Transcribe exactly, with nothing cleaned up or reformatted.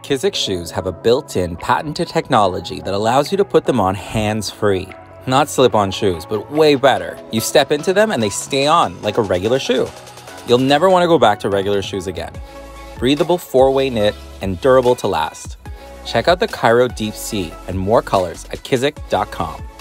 Kizik shoes have a built-in patented technology that allows you to put them on hands-free. Not slip-on shoes, but way better. You step into them and they stay on like a regular shoe. You'll never want to go back to regular shoes again. Breathable four-way knit and durable to last. Check out the Cairo Deep Sea and more colors at kizik dot com.